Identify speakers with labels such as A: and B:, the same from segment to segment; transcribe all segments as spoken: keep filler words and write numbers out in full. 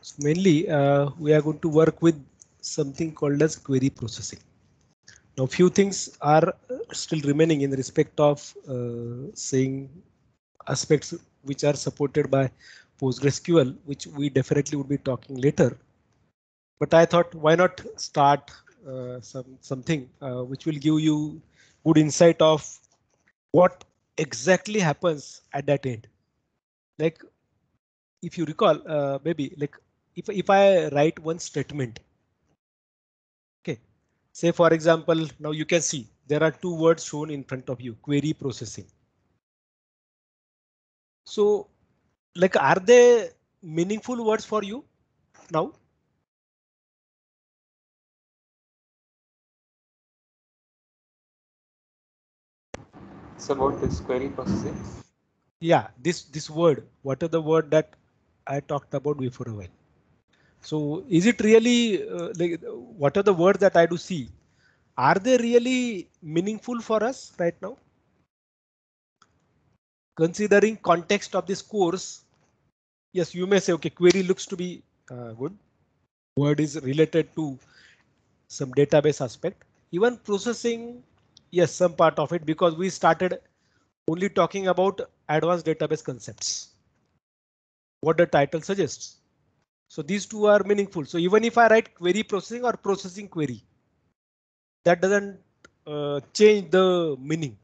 A: So mainly uh, we are going to work with something called as query processing. Now few things are still remaining in respect of uh, saying aspects which are supported by PostgreSQL, which we definitely would be talking later. But I thought why not start uh, some something uh, which will give you good insight of what exactly happens at that end. Like if you recall, uh, maybe like if if I write one statement, okay, say for example, now you can see there are two words shown in front of you, query processing. So like are they meaningful words for you now?
B: It's about this query processing.
A: Yeah, this this word, what are the word that I talked about before a while? So is it really uh, like what are the words that I do see? Are they really meaningful for us right now? Considering context of this course, yes, you may say, okay, query looks to be uh, good. Word is related to some database aspect. Even processing, yes, some part of it because we started only talking about advanced database concepts. What the title suggests. So these two are meaningful. So even if I write query processing or processing query, that doesn't uh, change the meaning.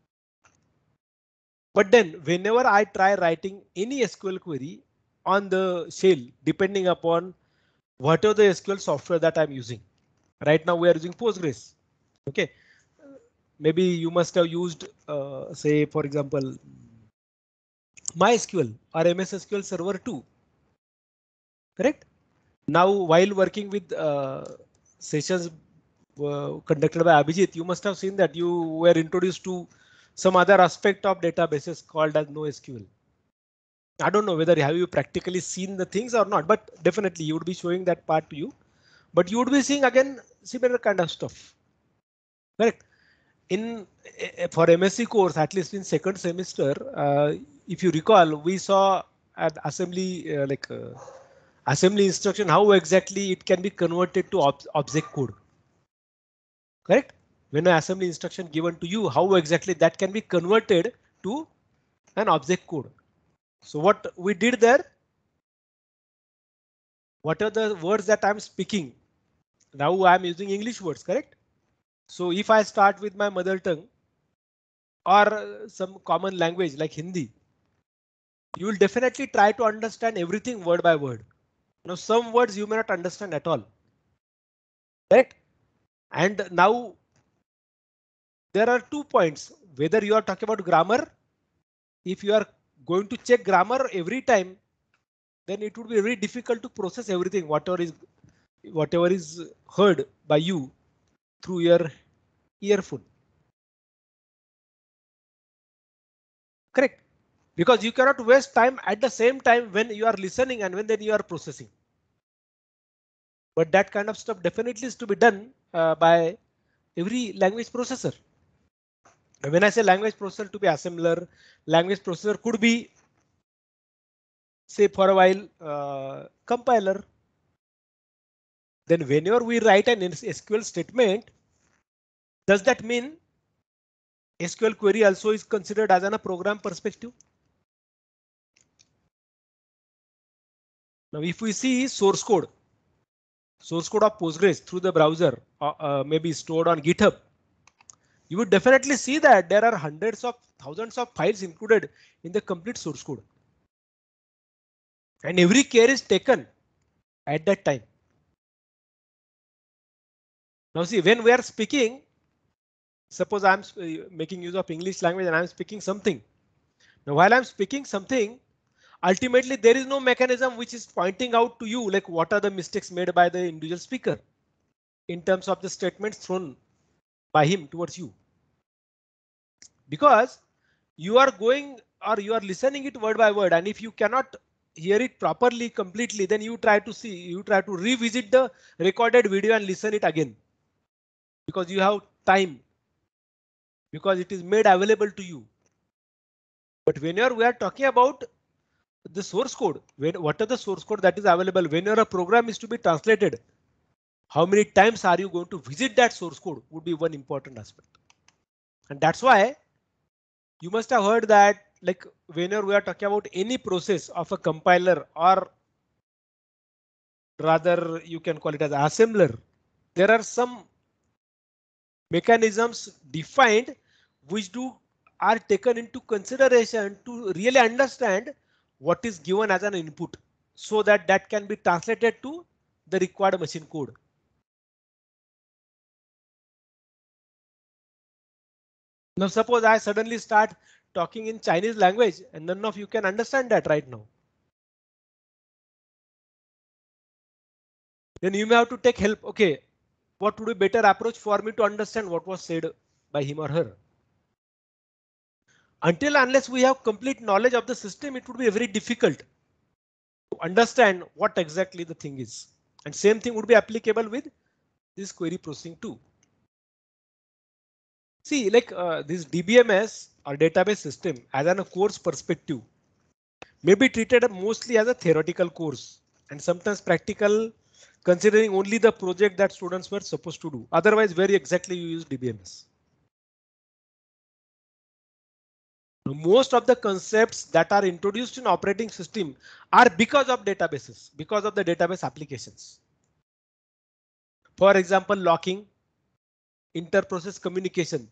A: But then whenever I try writing any S Q L query on the shell, depending upon whatever the S Q L software that I'm using. Right now we are using Postgres. Okay. Maybe you must have used, uh, say, for example, MySQL or M S S Q L Server two. Correct. Now, while working with uh, sessions uh, conducted by Abhijit, you must have seen that you were introduced to some other aspect of databases called as NoSQL. I don't know whether have you practically seen the things or not, but definitely you would be showing that part to you. But you would be seeing again similar kind of stuff. Correct. In uh, for M S C course, at least in second semester, uh, if you recall, we saw at assembly uh, like uh, assembly instruction how exactly it can be converted to ob object code. Correct? When an assembly instruction given to you, how exactly that can be converted to an object code. So what we did there, what are the words that I'm speaking? Now I'm using English words, correct? So if I start with my mother tongue or some common language like Hindi, you will definitely try to understand everything word by word. Now some words you may not understand at all. Correct? And now there are two points. Whether you are talking about grammar, if you are going to check grammar every time, then it would be very difficult to process everything, whatever is whatever is heard by you through your earphone. Correct? Because you cannot waste time at the same time when you are listening and when then you are processing. But that kind of stuff definitely is to be done uh, by every language processor. When I say language processor to be assembler, language processor could be, say for a while, uh, compiler. Then whenever we write an S Q L statement, does that mean S Q L query also is considered as an a program perspective? Now, if we see source code, source code of Postgres through the browser, uh, uh, maybe stored on GitHub, you would definitely see that there are hundreds of thousands of files included in the complete source code. And every care is taken at that time. Now see, when we are speaking, suppose I'm making use of English language and I'm speaking something. Now while I'm speaking something, ultimately there is no mechanism which is pointing out to you like what are the mistakes made by the individual speaker in terms of the statements thrown by him towards you. Because you are going or you are listening it word by word, and if you cannot hear it properly completely, then you try to see, you try to revisit the recorded video and listen it again because you have time, because it is made available to you. But whenever we are talking about the source code, when what are the source code that is available whenever a program is to be translated, how many times are you going to visit that source code would be one important aspect. And that's why you must have heard that, like, whenever we are talking about any process of a compiler, or rather you can call it as assembler, there are some mechanisms defined which do are taken into consideration to really understand what is given as an input, so that that can be translated to the required machine code. Now suppose I suddenly start talking in Chinese language and none of you can understand that right now. Then you may have to take help. Okay, what would be better approach for me to understand what was said by him or her? Until unless we have complete knowledge of the system, it would be very difficult to understand what exactly the thing is. And same thing would be applicable with this query processing too. See, like uh, this D B M S or database system as an a course perspective may be treated mostly as a theoretical course and sometimes practical, considering only the project that students were supposed to do. Otherwise, very exactly you use D B M S. Most of the concepts that are introduced in operating system are because of databases, because of the database applications. For example, locking, inter-process communication.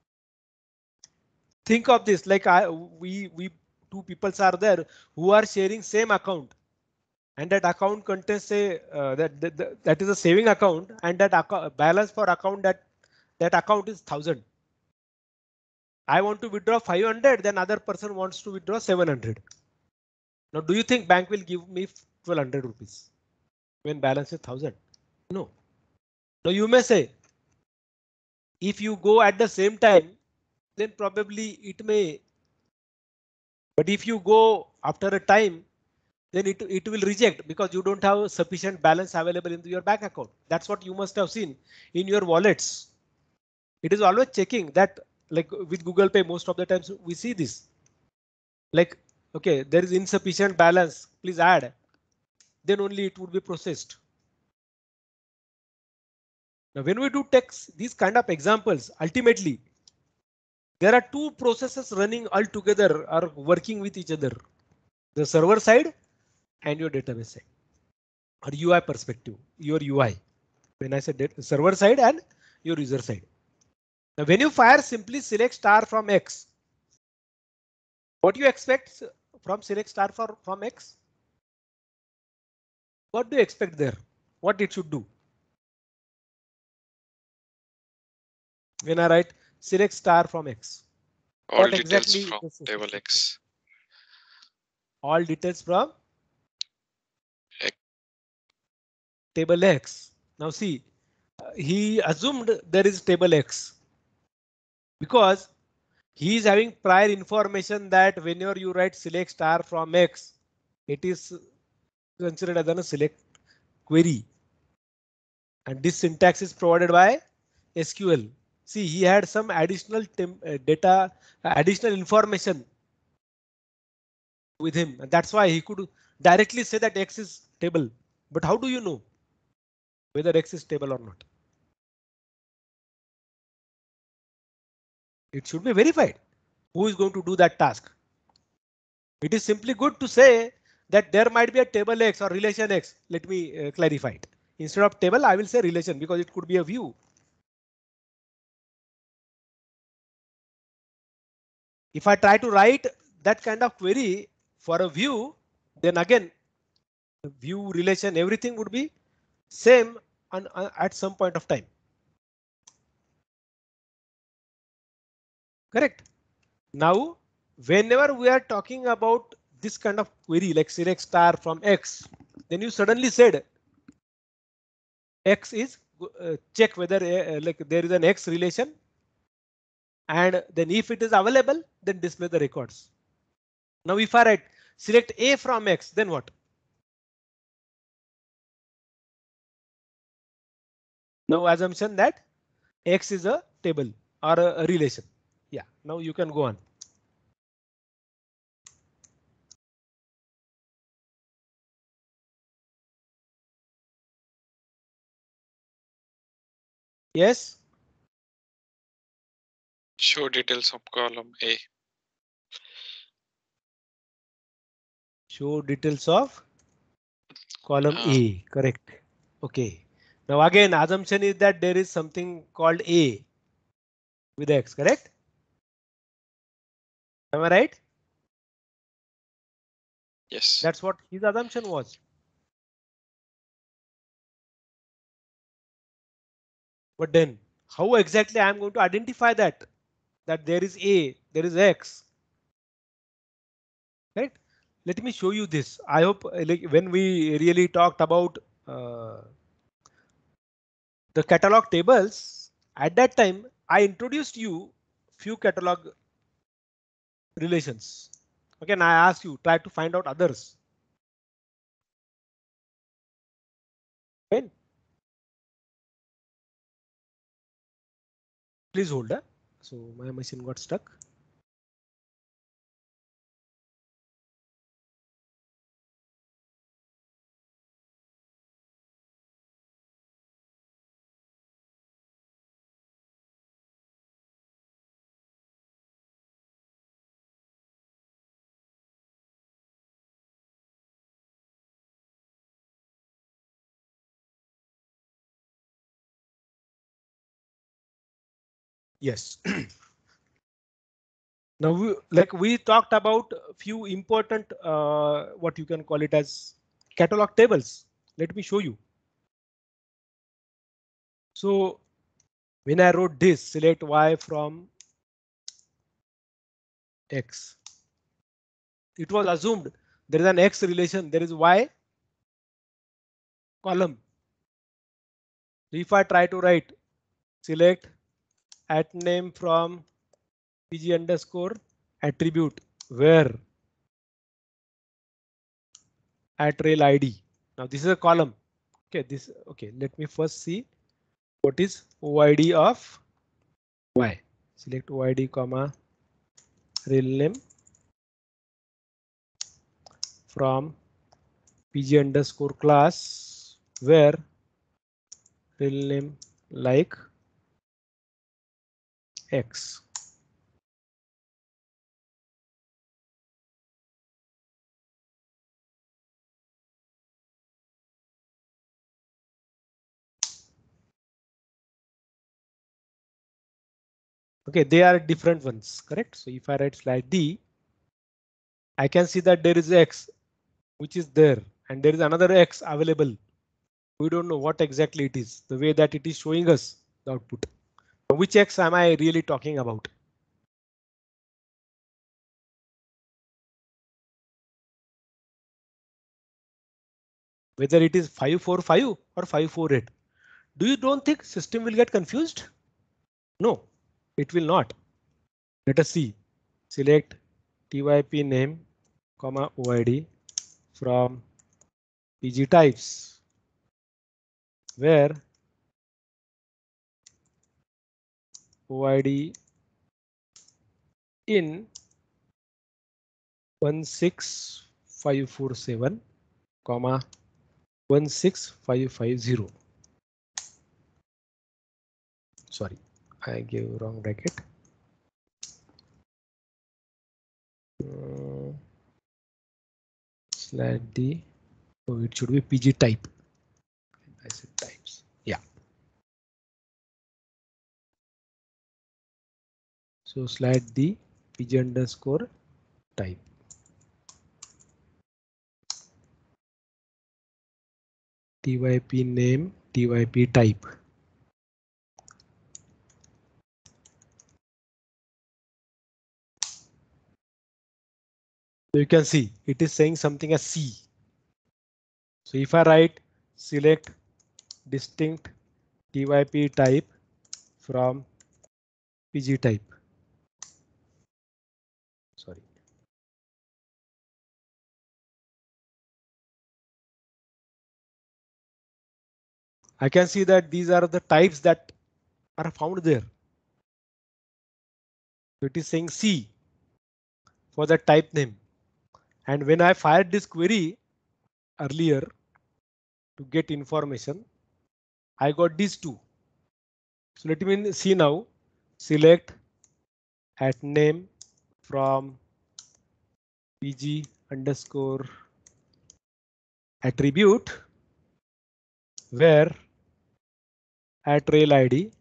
A: Think of this like I, we, we two people are there who are sharing same account, and that account contains say uh, that, that that is a saving account, and that account, balance for account that that account is thousand. I want to withdraw five hundred, then other person wants to withdraw seven hundred. Now, do you think bank will give me twelve hundred rupees when balance is thousand? No. Now you may say, if you go at the same time, then probably it may. But if you go after a time, then it, it will reject because you don't have sufficient balance available in your bank account. That's what you must have seen in your wallets. It is always checking that, like with Google Pay, most of the times we see this. Like, okay, there is insufficient balance, please add. Then only it would be processed. Now, when we do text these kind of examples, ultimately, there are two processes running all together or working with each other. The server side and your database side, or U I perspective, your U I. When I said server side and your user side. Now, when you fire, simply select star from X. What do you expect from select star for, from X? What do you expect there? What it should do? When I write select star from X.
C: All
A: what
C: details
A: exactly
C: from table X.
A: All details from
C: X.
A: Table X. Now see, uh, he assumed there is table X because he is having prior information that whenever you write select star from X, it is considered as a select query. And this syntax is provided by S Q L. See, he had some additional uh, data, uh, additional information with him. And that's why he could directly say that X is table. But how do you know whether X is table or not? It should be verified. Who is going to do that task? It is simply good to say that there might be a table X or relation X. Let me uh, clarify it. Instead of table, I will say relation because it could be a view. If I try to write that kind of query for a view, then again, view, relation, everything would be same on, uh, at some point of time. Correct. Now, whenever we are talking about this kind of query like select star from X, then you suddenly said X is uh, check whether uh, like there is an X relation, and then if it is available, then display the records. Now, if I write select A from X, then what? Now, assumption that X is a table or a, a relation. Yeah, now you can go on. Yes.
C: Show details of column A.
A: Show details of column
C: Uh,
A: A. Correct. Okay. Now again, assumption is that there is something called A with X. Correct. Am I right?
C: yes.
A: That's what his assumption was. But then how exactly I am going to identify that? That there is A, there is X. Right? Let me show you this. I hope uh, like when we really talked about uh, the catalog tables, at that time I introduced you few catalog relations. Okay, and I asked you try to find out others. Right? Please hold. Huh? So my machine got stuck. Yes. Now, we, like we talked about a few important uh, what you can call it as catalog tables. Let me show you. So when I wrote this, select Y from X, it was assumed there is an X relation, there is Y column. If I try to write select at name from pg underscore attribute where at rail I D. Now this is a column. Okay, this okay. Let me first see what is O I D of Y. Select O I D comma rail name from pg underscore class where rail name like X. Okay, they are different ones, correct? So if I write slide D, I can see that there is X which is there and there is another X available. We don't know what exactly it is, the way that it is showing us the output. Which X am I really talking about? Whether it is five four five or five four eight. Do you don't think system will get confused? No, it will not. Let us see. Select T Y P name, comma O I D from P G types, where O I D in one six five four seven, comma one six five five zero. Sorry, I gave wrong bracket. Uh, slide D. So it should be P G type. I said types. Yeah. So slide D P G underscore type. T Y P name T Y P type. So you can see it is saying something as C. So if I write select distinct T Y P type from P G type. Sorry. I can see that these are the types that are found there. So it is saying C for the type name. And when I fired this query earlier to get information, I got these two. So let me see now. Select at name from pg underscore attribute where at rail id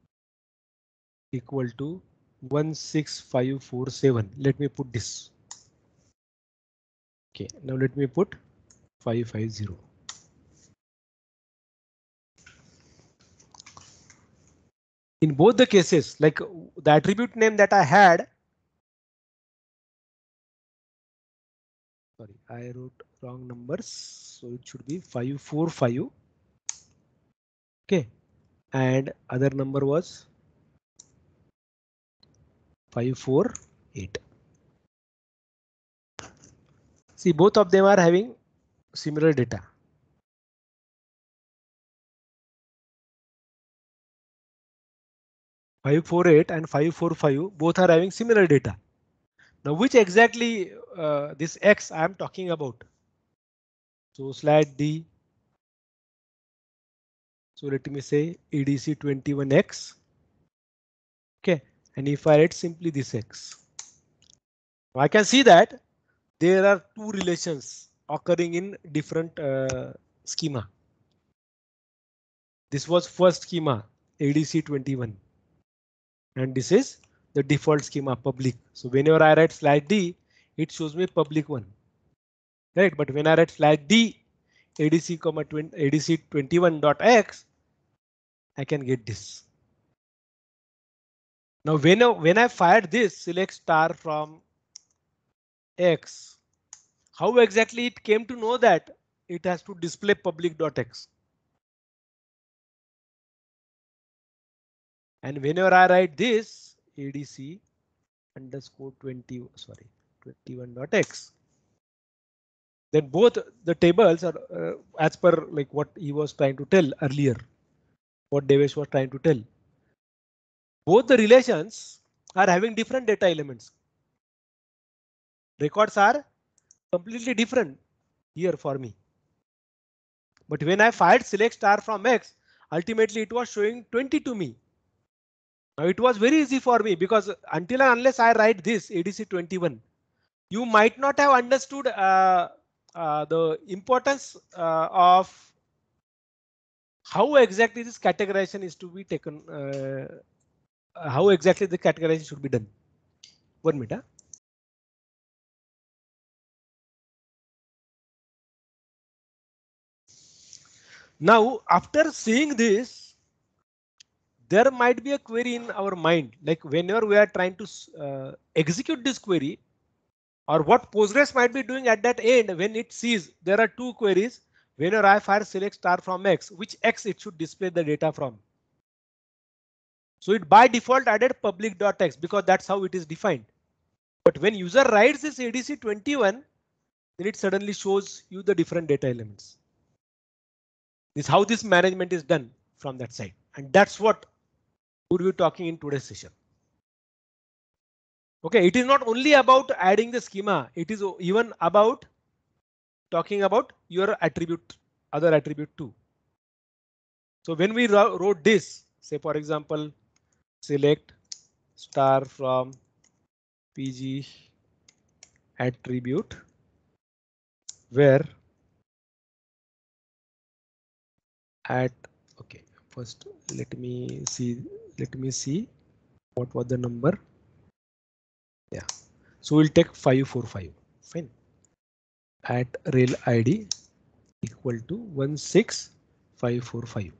A: equal to one six five four seven. Let me put this. Okay, now let me put five five zero. In both the cases, like the attribute name that I had, sorry, I wrote wrong numbers, so it should be five four five. Okay, and other number was five four eight. See, both of them are having similar data. five four eight and five four five both are having similar data. Now, which exactly uh, this X I am talking about? So slide D. So let me say E D C twenty-one X. Okay, and if I write simply this X, I can see that there are two relations occurring in different uh, schema. This was first schema A D C twenty-one, and this is the default schema public. So whenever I write slide D, it shows me public one, right? But when I write slide D, A D C comma A D C twenty-one dot X, I can get this. Now when, when I fired this select star from X, how exactly it came to know that it has to display public dot X? And whenever I write this A D C underscore twenty, sorry, twenty-one dot X, then both the tables are uh, as per like what he was trying to tell earlier, what Devesh was trying to tell. Both the relations are having different data elements. Records are completely different here for me. But when I fired select star from X, ultimately it was showing twenty to me. Now it was very easy for me because until and unless I write this A D C twenty-one, you might not have understood uh, uh, the importance uh, of how exactly this categorization is to be taken, uh, how exactly the categorization should be done. One minute. Huh? Now, after seeing this, there might be a query in our mind, like whenever we are trying to uh, execute this query, or what Postgres might be doing at that end when it sees there are two queries. Whenever I fire select star from X, which X it should display the data from. So it by default added public.x because that's how it is defined. But when user writes this A D C twenty-one, then it suddenly shows you the different data elements. This is how this management is done from that side. And that's what we'll be talking in today's session. Okay, it is not only about adding the schema, it is even about talking about your attribute, other attribute too. So when we wrote this, say for example, select star from pg attribute where at, okay, first let me see, let me see what was the number. Yeah, so we'll take five four five. Fine. At rail I D equal to one six five four five.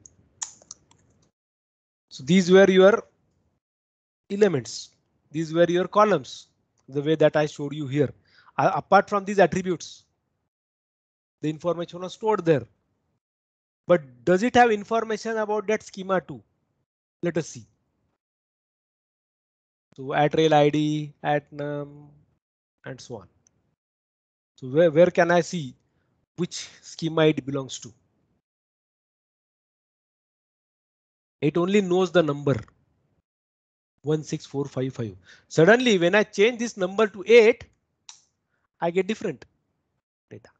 A: So these were your elements. These were your columns, the way that I showed you here. Uh, apart from these attributes, the information was stored there. But does it have information about that schema too? Let us see. So at rail I D, at num, and so on. So where, where can I see which schema it belongs to? It only knows the number one six four five five. Suddenly, when I change this number to eight, I get different data.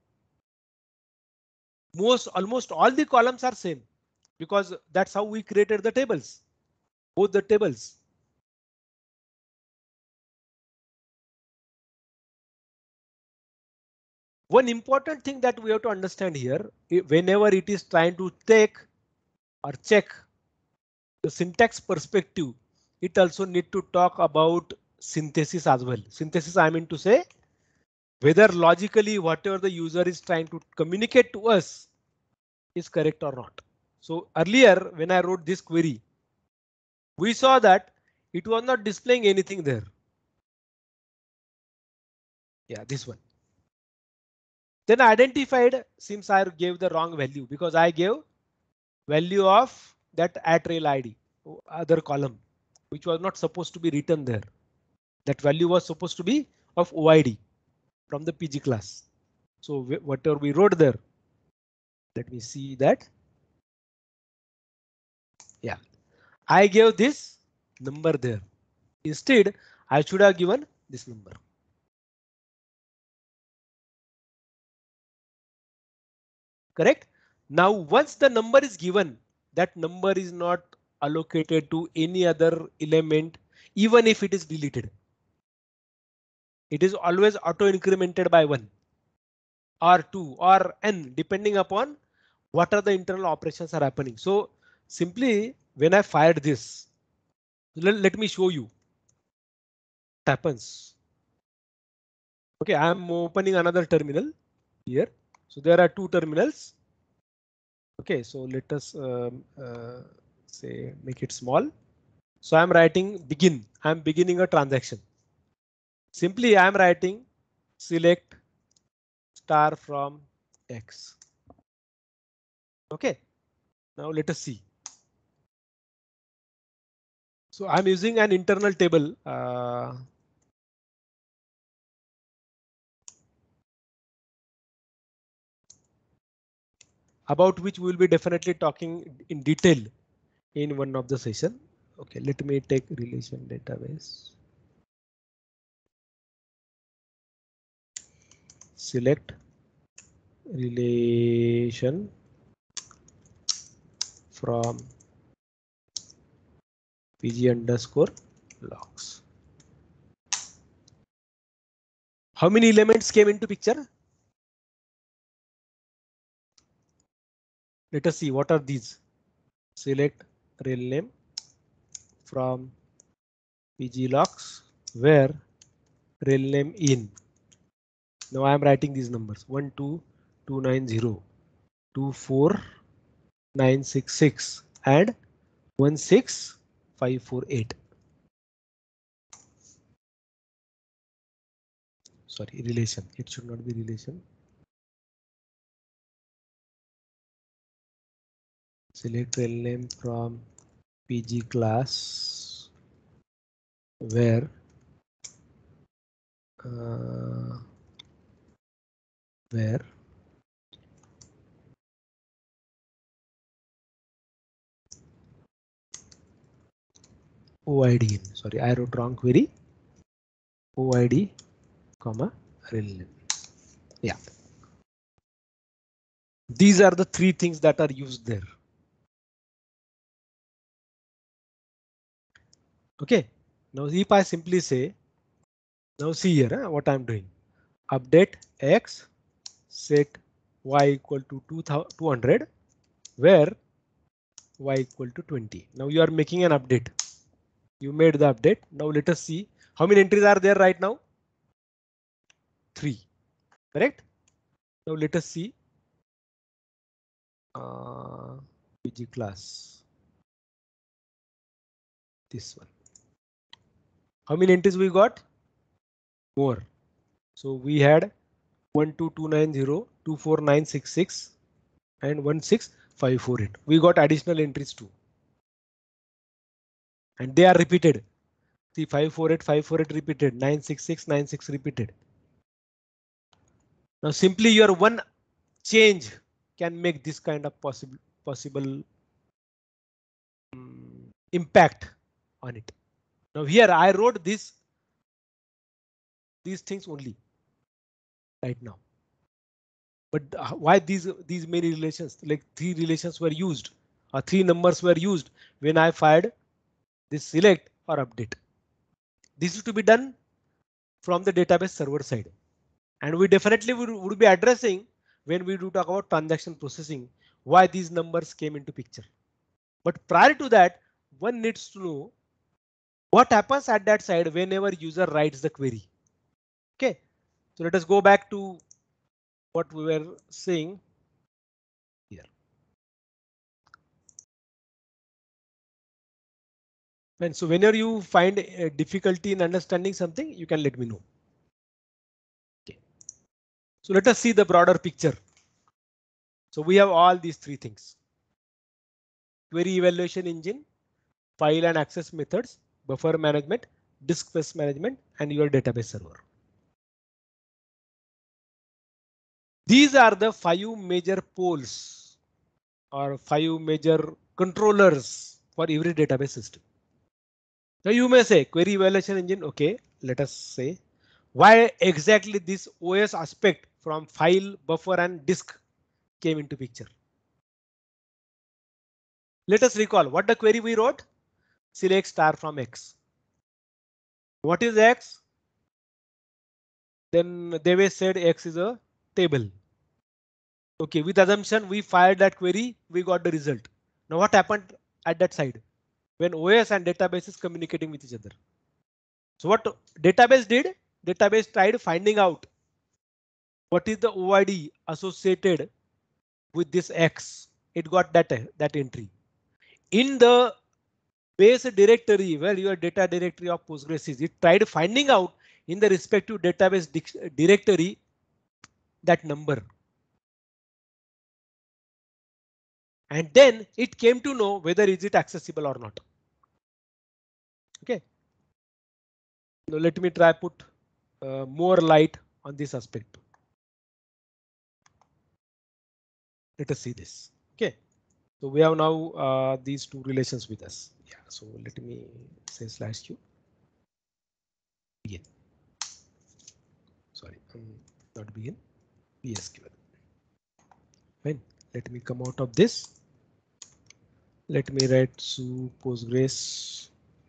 A: Most almost all the columns are same because that's how we created the tables. both the tables. One important thing that we have to understand here, whenever it is trying to take or check the syntax perspective, it also need to talk about synthesis as well. Synthesis, I mean to say, whether logically whatever the user is trying to communicate to us is correct or not. So earlier when I wrote this query, we saw that it was not displaying anything there. Yeah, this one. Then I identified, since I gave the wrong value, because I gave value of that at rail I D, other column, which was not supposed to be written there. That value was supposed to be of O I D from the P G class. So whatever we wrote there, let me see that. Yeah, I gave this number there. Instead, I should have given this number. Correct? Now, once the number is given, that number is not allocated to any other element, even if it is deleted. It is always auto incremented by one or two or n, depending upon what are the internal operations are happening. So simply when I fired this, let, let me show you what happens. OK, I'm opening another terminal here. So there are two terminals. OK, so let us um, uh, say make it small. So I'm writing begin. I'm beginning a transaction. Simply I'm writing select star from X. OK, now let us see. So I'm using an internal table. Uh, about which we will be definitely talking in detail in one of the session. OK, let me take relation database. Select relation from pg underscore logs. How many elements came into picture? Let us see what are these. Select rel name from pg logs where rel name in. Now I am writing these numbers one two two nine zero two four nine six six and one six five four eight. Sorry, relation. It should not be relation. Select rel name from pg class where uh, where O I D in. Sorry, I wrote wrong query. O I D, comma rel name. Yeah. These are the three things that are used there. OK, now if I simply say, now see here huh, what I'm doing. Update X, set Y equal to two hundred, where Y equal to twenty. Now you are making an update. You made the update. Now let us see how many entries are there right now. Three, correct? Now let us see uh, P G class. This one. How many entries we got? More. So we had one two two nine zero two four nine six six and one six five four eight. We got additional entries too. And they are repeated. See five four eight five four eight repeated, nine six six nine six repeated. Now simply your one change can make this kind of possible possible um, impact on it. Now here I wrote this these things only right now. But why these these many relations, like three relations were used or three numbers were used when I fired this select or update. This is to be done from the database server side. And we definitely would, would be addressing when we do talk about transaction processing, why these numbers came into picture. But prior to that, one needs to know what happens at that side whenever user writes the query. Okay, so let us go back to what we were saying here. And so whenever you find a difficulty in understanding something, you can let me know. Okay. So let us see the broader picture. So we have all these three things: query evaluation engine, file and access methods, buffer management, disk space management, and your database server. These are the five major poles or five major controllers for every database system. Now you may say query evaluation engine. OK, let us say why exactly this O S aspect from file, buffer and disk came into picture. Let us recall what the query we wrote. Select star from X. What is X? Then Devesh said X is a table. OK, with assumption we fired that query, we got the result. Now what happened at that side when O S and database is communicating with each other? So what database did? Database tried finding out what is the O I D associated with this X. It got that, that entry in the base directory where your data directory of Postgres is. It tried finding out in the respective database directory that number. And then it came to know whether is it accessible or not. OK. Now let me try put uh, more light on this aspect. Let us see this. OK. So we have now uh, these two relations with us. Yeah. So let me say slash q. Begin. Sorry, um, not begin. P S Q L. Fine. Let me come out of this. Let me write su Postgres.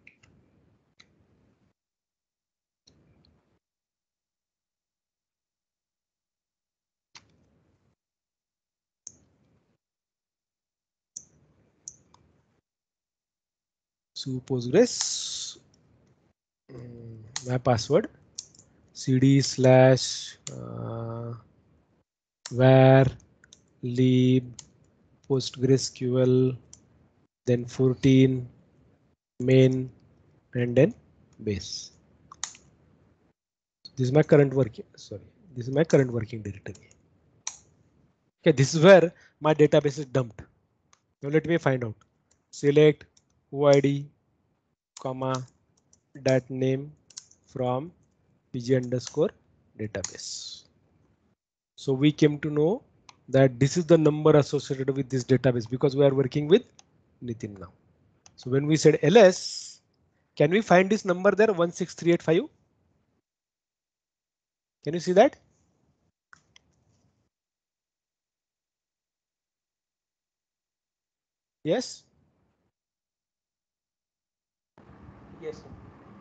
A: Su Postgres. Um, my password. Cd slash uh, var lib PostgreSQL, then fourteen main and then base. This is my current working. Sorry, this is my current working directory. Okay, this is where my database is dumped. Now let me find out. Select O I D, comma, dat name from pg underscore database. So we came to know that this is the number associated with this database because we are working with Nitin now. So when we said L S, can we find this number there one six three eight five? Can you see that? Yes.
B: Yes, sir.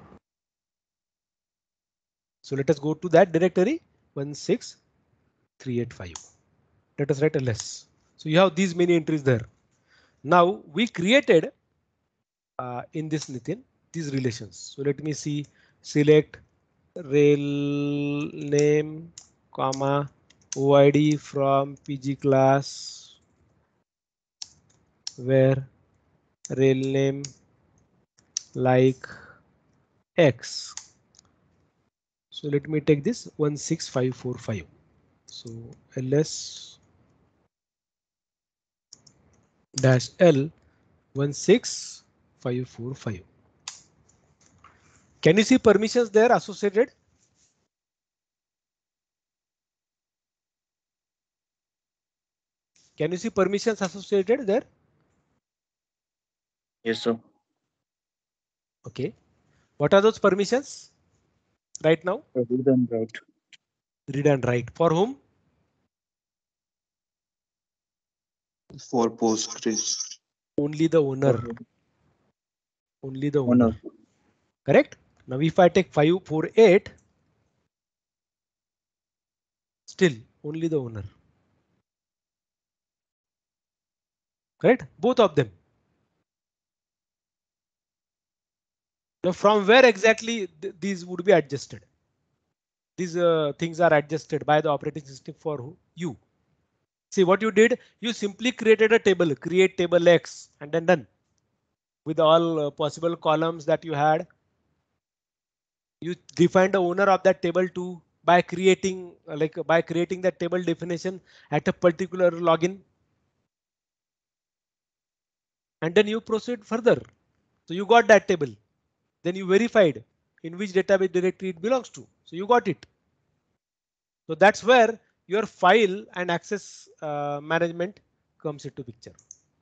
A: So let us go to that directory one six three eight five. Let us write L S. So you have these many entries there. Now we created uh, in this Nitin these relations. So let me see. Select rel name, comma, O I D from P G class where rel name like X. So let me take this one six five four five. So ls dash l one six five four five. Can you see permissions there associated? Can you see permissions associated there?
D: Yes, sir.
A: OK. What are those permissions right now?
D: Read and write.
A: Read and write. For whom?
E: For Postgres.
A: Only the owner. Only the
D: owner.
A: owner. Correct? Now if I take five four eight, still only the owner. Correct? Both of them. Now from where exactly th these would be adjusted? These uh, things are adjusted by the operating system for you. See what you did, you simply created a table, create table X and then done. With all uh, possible columns that you had. You define the owner of that table too by creating uh, like uh, by creating that table definition at a particular login. And then you proceed further. So you got that table. Then you verified in which database directory it belongs to. So you got it. So that's where your file and access uh, management comes into picture.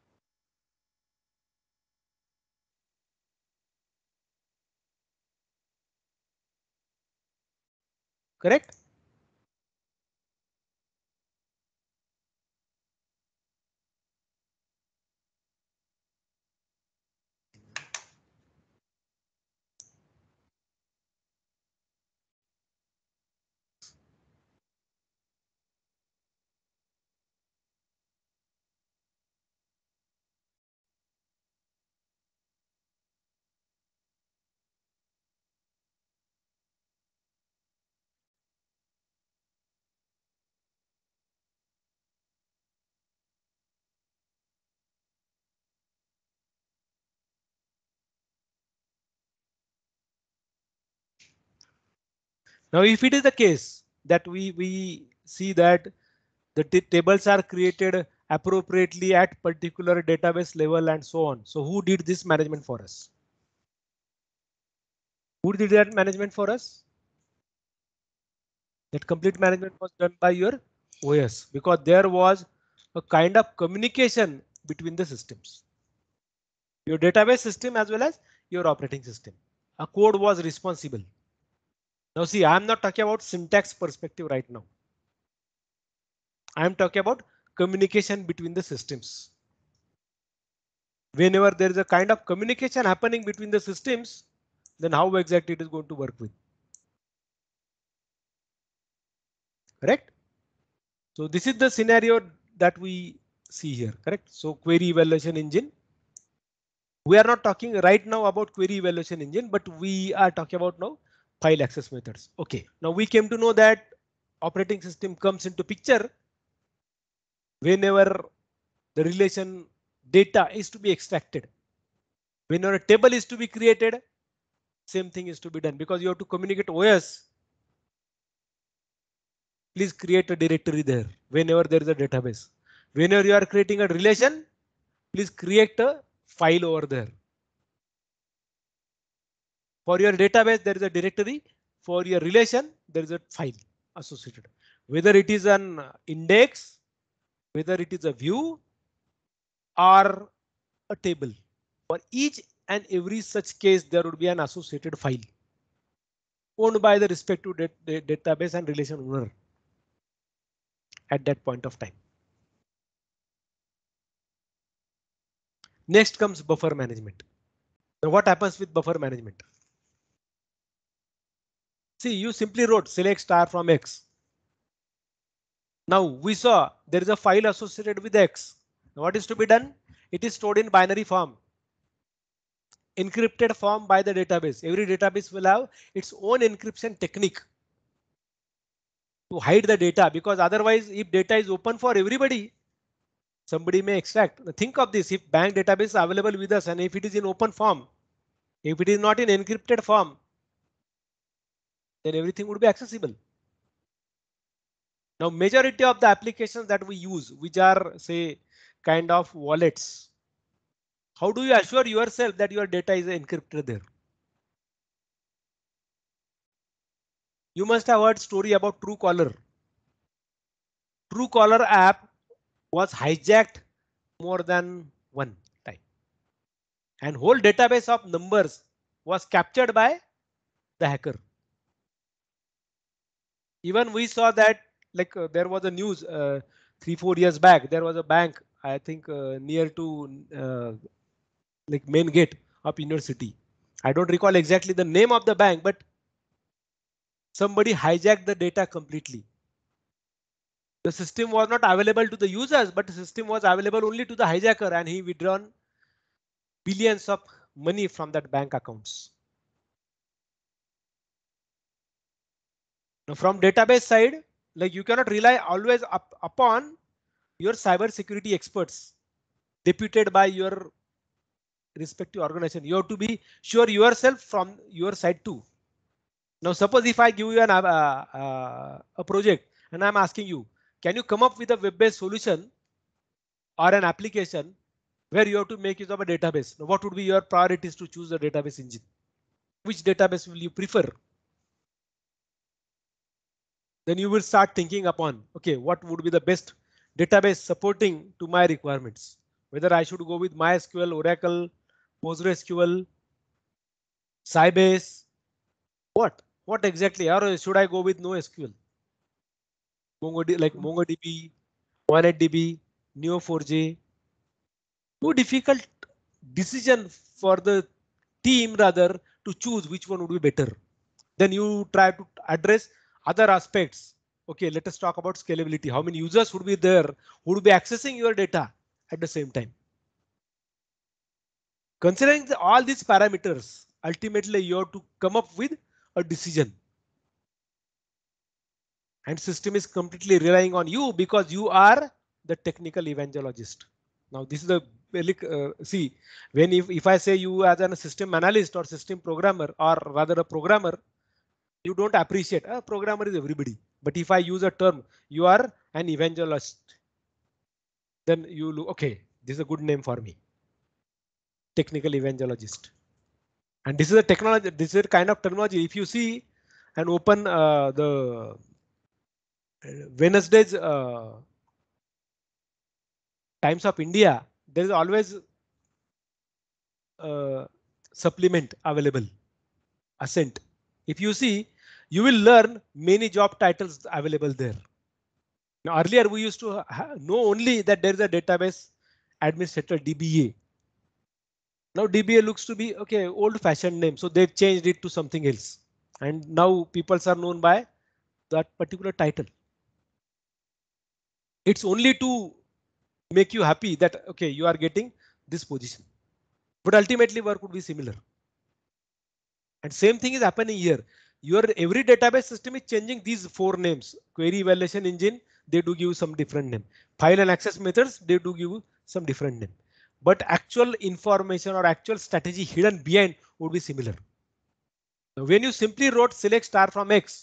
A: Correct? Now, if it is the case that we we see that the tables are created appropriately at particular database level and so on. So who did this management for us? Who did that management for us? That complete management was done by your O S because there was a kind of communication between the systems. Your database system as well as your operating system. A code was responsible. Now see, I'm not talking about syntax perspective right now. I'm talking about communication between the systems. Whenever there is a kind of communication happening between the systems, then how exactly it is going to work with. Correct? So this is the scenario that we see here. Correct? So query evaluation engine. We are not talking right now about query evaluation engine, but we are talking about now file access methods. Okay. Now we came to know that operating system comes into picture whenever the relation data is to be extracted. Whenever a table is to be created, same thing is to be done because you have to communicate O S. Please create a directory there whenever there is a database. Whenever you are creating a relation, please create a file over there. For your database, there is a directory. For your relation, there is a file associated. Whether it is an index, whether it is a view or a table. For each and every such case, there would be an associated file owned by the respective database and relation owner at that point of time. Next comes buffer management. Now what happens with buffer management? See, you simply wrote select star from X. Now we saw there is a file associated with X. Now what is to be done? It is stored in binary form. Encrypted form by the database. Every database will have its own encryption technique to hide the data, because otherwise if data is open for everybody, somebody may extract. Think of this, if bank database is available with us and if it is in open form, if it is not in encrypted form, then everything would be accessible. Now majority of the applications that we use, which are say kind of wallets, how do you assure yourself that your data is encrypted there? You must have heard story about Truecaller. Truecaller app was hijacked more than one time. And whole database of numbers was captured by the hacker. Even we saw that like uh, there was a news uh, three, four years back, there was a bank, I think uh, near to uh, like main gate of university. I don't recall exactly the name of the bank, but somebody hijacked the data completely. The system was not available to the users, but the system was available only to the hijacker, and he withdrawn billions of money from that bank accounts. Now, from database side, like you cannot rely always up, upon your cyber security experts deputed by your respective organization. You have to be sure yourself from your side too. Now, suppose if I give you an, uh, uh, a project and I'm asking you, can you come up with a web-based solution or an application where you have to make use of a database? Now, what would be your priorities to choose a database engine? Which database will you prefer? Then you will start thinking upon, okay, what would be the best database supporting to my requirements? Whether I should go with MySQL, Oracle, PostgreSQL, Sybase, what? What exactly? Or should I go with NoSQL? MongoDB, like MongoDB, MongoDB, Neo four j. No difficult decision for the team rather to choose which one would be better. Then you try to address other aspects. Okay, let us talk about scalability. How many users would be there who would be accessing your data at the same time? Considering the, all these parameters, ultimately you have to come up with a decision. And system is completely relying on you because you are the technical evangelist. Now this is a uh, see when if, if I say you as a system analyst or system programmer or rather a programmer, you don't appreciate a programmer is everybody. But if I use a term, you are an evangelist, then you look okay. This is a good name for me. Technical evangelist. And this is a technology. This is a kind of terminology. If you see and open uh, the Wednesday's uh, Times of India, there is always uh, supplement available. Ascent. If you see, you will learn many job titles available there. Now, earlier we used to know only that there is a database administrator D B A. Now D B A looks to be okay, old-fashioned name, so they changed it to something else. And now people are known by that particular title. It's only to make you happy that okay, you are getting this position. But ultimately work would be similar. And same thing is happening here. Your every database system is changing these four names. Query evaluation engine, they do give some different name. File and access methods, they do give some different name. But actual information or actual strategy hidden behind would be similar. Now, when you simply wrote select star from X,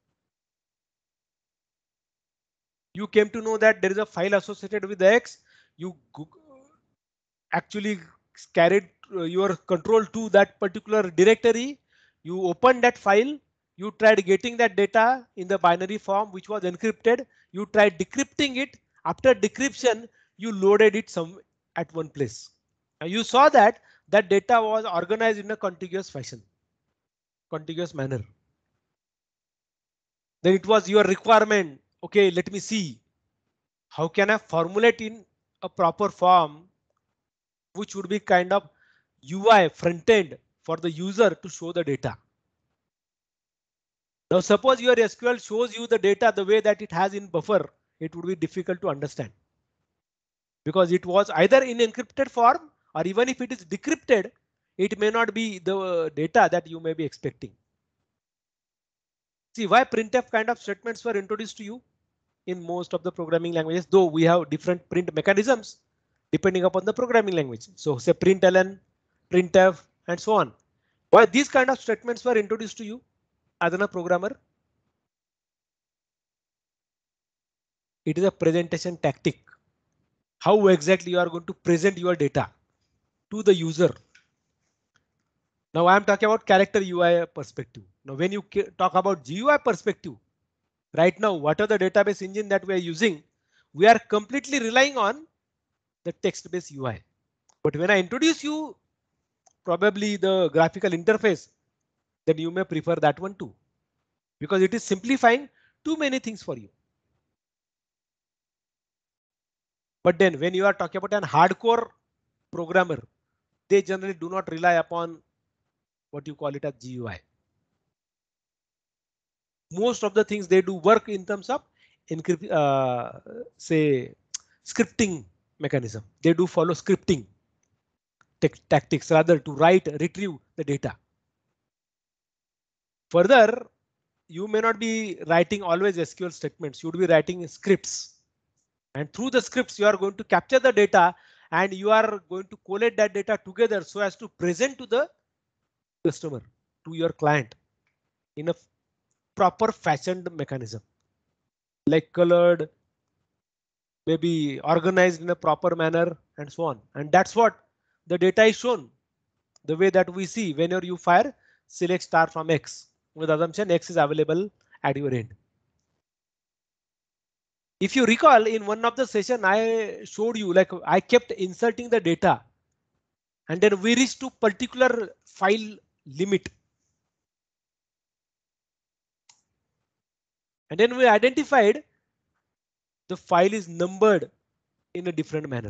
A: you came to know that there is a file associated with the X. You actually carried your control to that particular directory. You opened that file. You tried getting that data in the binary form, which was encrypted. You tried decrypting it. After decryption, you loaded it some at one place. Now you saw that that data was organized in a contiguous fashion, contiguous manner. Then it was your requirement. OK, let me see. How can I formulate in a proper form, which would be kind of U I front end for the user to show the data. Now suppose your S Q L shows you the data the way that it has in buffer, it would be difficult to understand. Because it was either in encrypted form or even if it is decrypted, it may not be the data that you may be expecting. See why printf kind of statements were introduced to you in most of the programming languages, though we have different print mechanisms depending upon the programming language. So say println, printf, and so on. Why these kind of statements were introduced to you as a programmer? It is a presentation tactic. How exactly you are going to present your data to the user. Now I am talking about character U I perspective. Now when you talk about G U I perspective, right now what are the database engine that we are using? We are completely relying on the text-based U I. But when I introduce you probably the graphical interface, then you may prefer that one too, because it is simplifying too many things for you. But then when you are talking about an hardcore programmer they generally do not rely upon what you call it as G U I. Most of the things they do work in terms of encrypt, uh, say scripting mechanism. They do follow scripting tactics rather to write, retrieve the data. Further, you may not be writing always S Q L statements. You would be writing scripts. And through the scripts, you are going to capture the data and you are going to collate that data together so as to present to the customer, to your client in a proper fashioned mechanism, like colored, maybe organized in a proper manner and so on. And that's what the data is shown the way that we see whenever you fire select star from X with assumption X is available at your end. If you recall, in one of the session I showed you, like I kept inserting the data and then we reached to particular file limit. And then we identified the file is numbered in a different manner.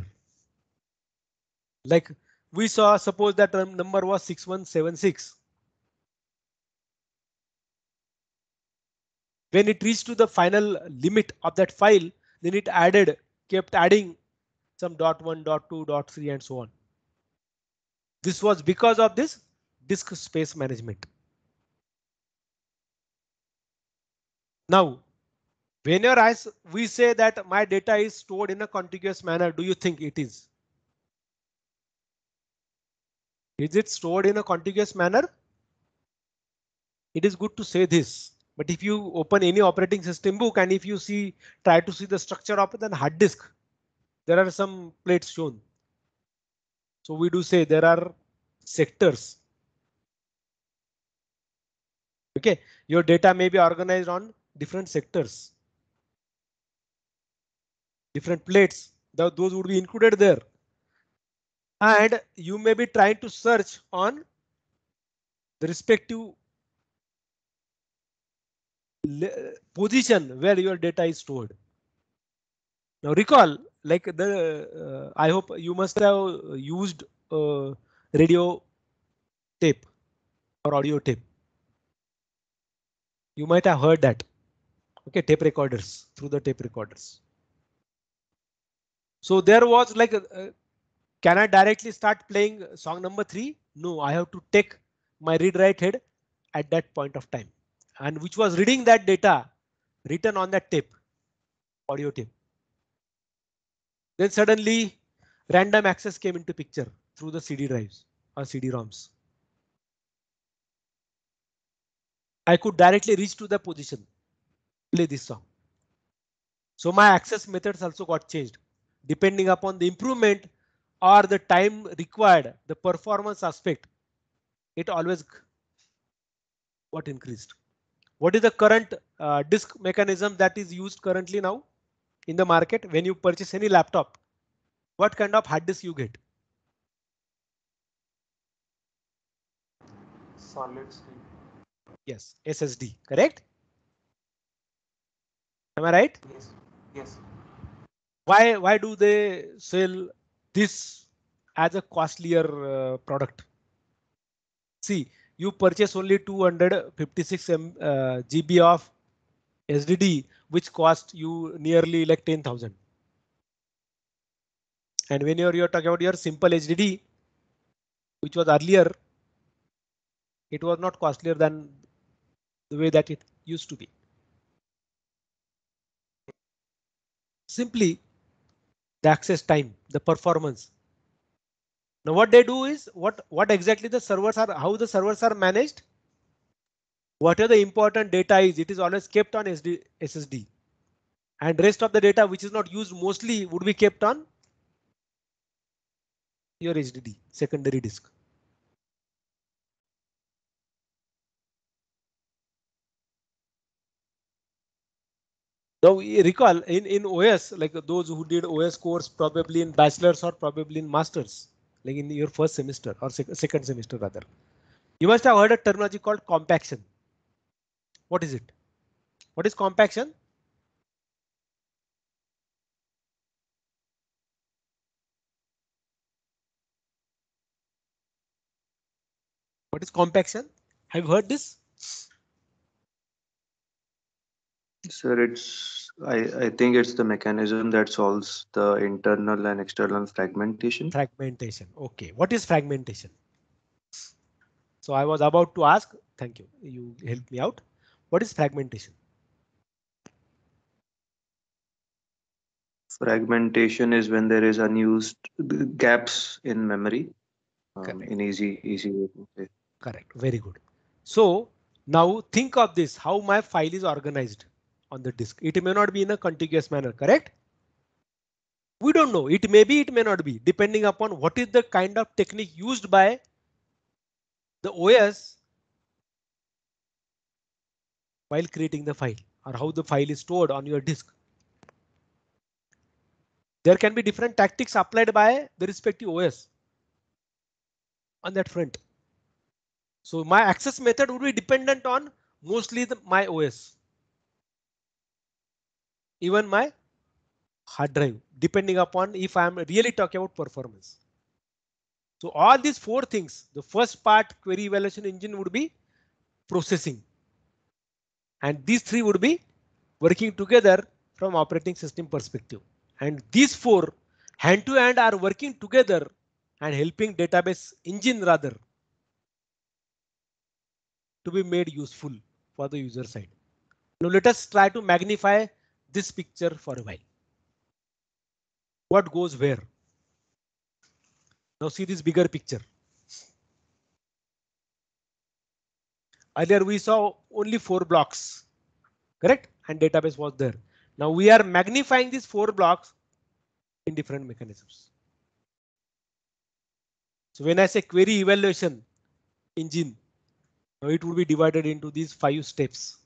A: Like we saw, suppose that number was six one seven six. When it reached to the final limit of that file, then it added, kept adding some dot one, dot two, dot three, and so on. This was because of this disk space management. Now, whenever I, we say that my data is stored in a contiguous manner, do you think it is? Is it stored in a contiguous manner? It is good to say this, but if you open any operating system book and if you see, try to see the structure of the hard disk, there are some plates shown. So we do say there are sectors. Okay, your data may be organized on different sectors, different plates, those would be included there. And you may be trying to search on the respective position where your data is stored. Now recall, like the, uh, I hope you must have used uh, radio tape or audio tape. You might have heard that. Okay, tape recorders, through the tape recorders. So there was like, uh, can I directly start playing song number three? No, I have to take my read write head at that point of time, and which was reading that data written on that tape, audio tape. Then suddenly random access came into picture through the C D drives or C D ROMs. I could directly reach to the position, play this song. So my access methods also got changed depending upon the improvement or the time required, the performance aspect. It always got increased. What is the current uh, disk mechanism that is used currently now in the market? When you purchase any laptop, what kind of hard disk you get?
B: Solid state.
A: Yes, S S D, correct? Am I right?
B: Yes. Yes.
A: Why, why do they sell this as a costlier uh, product? See, you purchase only two hundred fifty-six uh, G B of S S D, which cost you nearly like ten thousand. And when you're, you're talking about your simple H D D, which was earlier, it was not costlier than the way that it used to be. Simply the access time, the performance. Now what they do is what, what exactly the servers are, how the servers are managed. Whatever the important data is, it is always kept on S S D. And rest of the data which is not used mostly would be kept on your H D D, secondary disk. Now recall in, in O S, like those who did O S course probably in bachelor's or probably in master's, like in your first semester or sec second semester rather, you must have heard a terminology called compaction. What is it? What is compaction? What is compaction? Have you heard this?
D: Sir, it's I, I think it's the mechanism that solves the internal and external fragmentation.
A: Fragmentation. Okay. What is fragmentation? So I was about to ask. Thank you. You helped me out. What is fragmentation?
D: Fragmentation is when there is unused gaps in memory. Um,
A: Correct.
D: in easy easy way to say.
A: Correct. Very good. So now think of this, how my file is organized on the disk. It may not be in a contiguous manner, correct? We don't know. It may be, it may not be, depending upon what is the kind of technique used by the O S while creating the file, or how the file is stored on your disk. There can be different tactics applied by the respective O S on that front. So my access method would be dependent on mostly the, my O S. Even my hard drive, depending upon if I'm really talking about performance. So all these four things, the first part, query evaluation engine, would be processing. And these three would be working together from operating system perspective. And these four hand to hand are working together and helping database engine rather to be made useful for the user side. Now let us try to magnify this picture for a while. What goes where? Now see this bigger picture. Earlier we saw only four blocks, correct? And database was there. Now we are magnifying these four blocks in different mechanisms. So when I say query evaluation engine, now it will be divided into these five steps.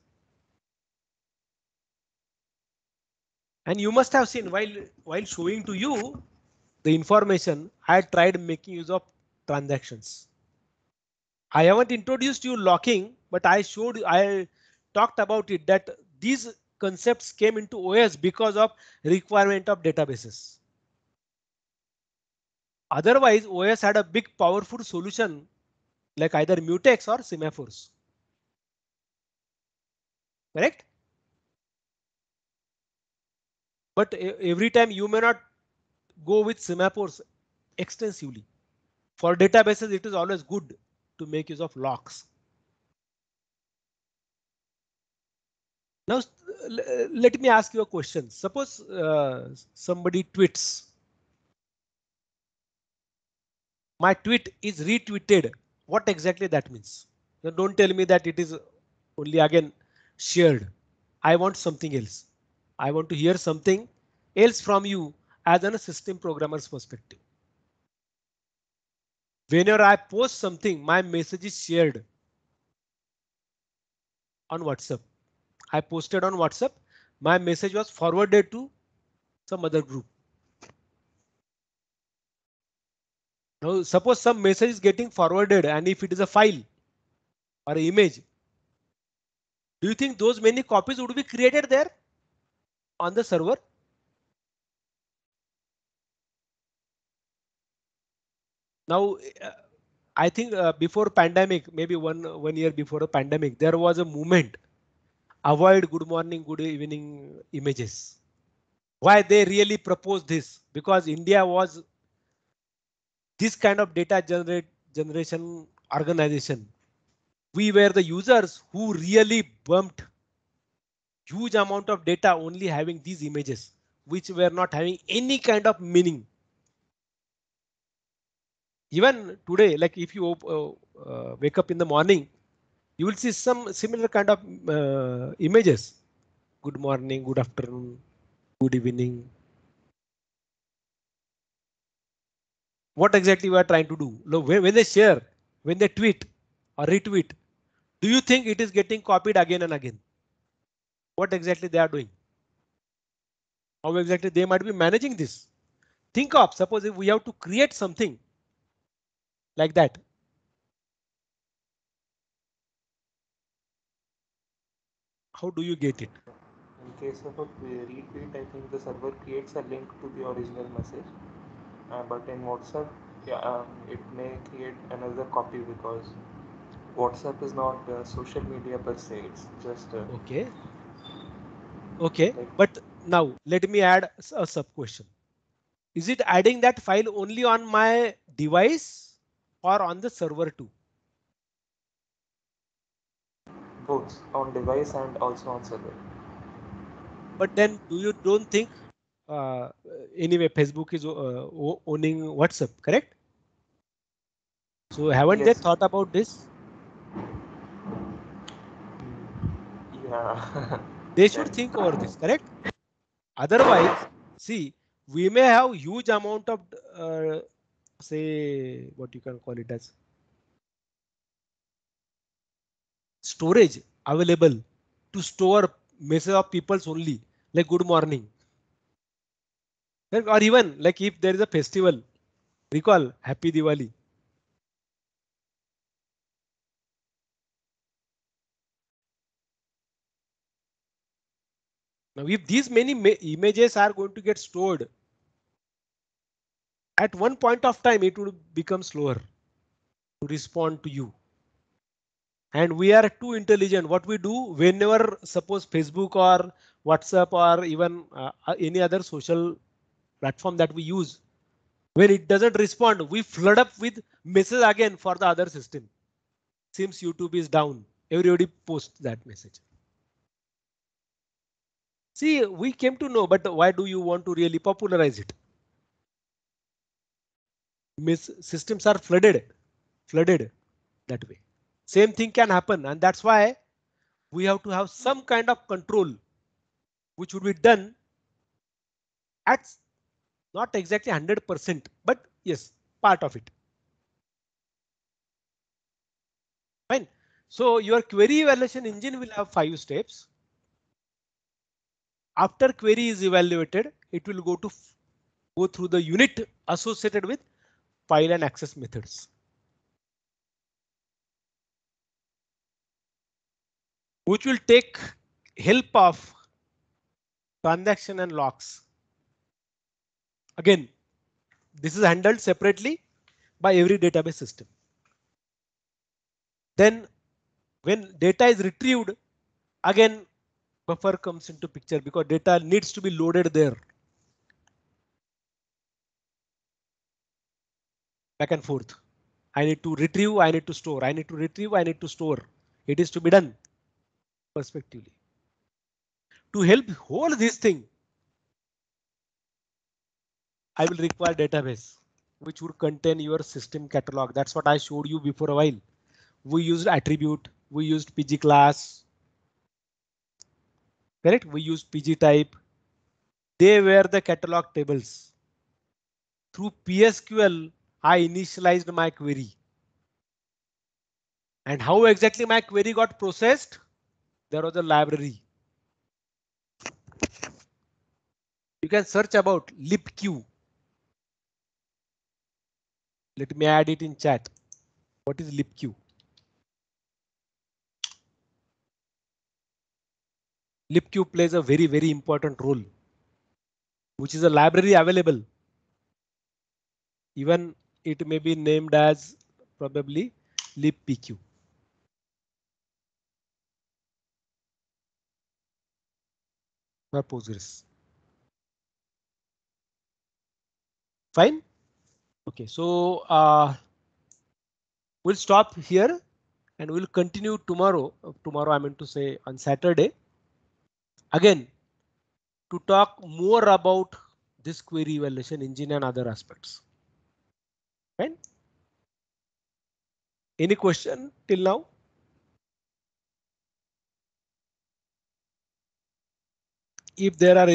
A: And you must have seen while while showing to you the information, I tried making use of transactions. I haven't introduced you locking, but I showed I talked about it that these concepts came into O S because of requirement of databases. Otherwise, O S had a big powerful solution like either mutex or semaphores. Correct? But every time you may not go with semaphores extensively. For databases, it is always good to make use of locks. Now, let me ask you a question. Suppose uh, somebody tweets. My tweet is retweeted. What exactly that means? Now, don't tell me that it is only again shared. I want something else. I want to hear something else from you as a system programmer's perspective. Whenever I post something, my message is shared on WhatsApp. I posted on WhatsApp. My message was forwarded to some other group. Now, suppose some message is getting forwarded, and if it is a file or an image, do you think those many copies would be created there on the server? Now, uh, I think uh, before pandemic, maybe one one year before a pandemic, there was a movement. Avoid good morning, good evening images. Why they really proposed this? Because India was this kind of data generate generation organization. We were the users who really bumped huge amount of data only having these images, which were not having any kind of meaning. Even today, like if you uh, uh, wake up in the morning, you will see some similar kind of uh, images. Good morning, good afternoon, good evening. What exactly we are trying to do? Look, when they share, when they tweet or retweet, do you think it is getting copied again and again? What exactly they are doing? How exactly they might be managing this? Think of, suppose if we have to create something like that. How do you get it?
B: In case of a retweet, I think the server creates a link to the original message. Uh, but in WhatsApp, yeah, um, it may create another copy because WhatsApp is not uh, social media per se. It's just uh,
A: Okay. Okay.
B: like
A: But now let me add s- a sub question. Is it adding that file only on my device or on the server too?
B: both on device and also on server.
A: But then do you don't think uh, anyway Facebook is uh, o- owning WhatsApp, correct? So haven't they
B: Yes.
A: thought about this?
B: Yeah.
A: They should
B: That
A: think over this, correct? Otherwise, see, we may have huge amount of uh, say what you can call it as storage available to store message of people's only, like good morning. Like, or even like if there is a festival, recall Happy Diwali. Now, if these many ma images are going to get stored, at one point of time, it will become slower to respond to you. And we are too intelligent. What we do whenever suppose Facebook or WhatsApp or even uh, any other social platform that we use, when it doesn't respond, we flood up with message again for the other system. Seems YouTube is down. Everybody posts that message. See, we came to know, but why do you want to really popularize it? Miss systems are flooded, flooded that way. Same thing can happen, and that's why we have to have some kind of control, which would be done at not exactly one hundred percent, but yes, part of it. Fine. So your query evaluation engine will have five steps. After query is evaluated, it will go to go through the unit associated with file and access methods, which will take help of transaction and locks. Again, this is handled separately by every database system. Then when data is retrieved, again buffer comes into picture because data needs to be loaded there. Back and forth. I need to retrieve, I need to store, I need to retrieve, I need to store. It is to be done prospectively. To help hold this thing, I will require database which would contain your system catalog. That's what I showed you before a while. We used attribute, we used P G class, correct? We used P G type. They were the catalog tables. Through P S Q L, I initialized my query. And how exactly my query got processed? There was a library. You can search about libq. Let me add it in chat. What is libq? libq plays a very, very important role, which is a library available. Even it may be named as probably libpq. For Postgres. Fine. Okay, so uh, we'll stop here and we'll continue tomorrow. Tomorrow, I meant to say on Saturday. Again, to talk more about this query evaluation engine and other aspects. Fine. Any question till now? If there are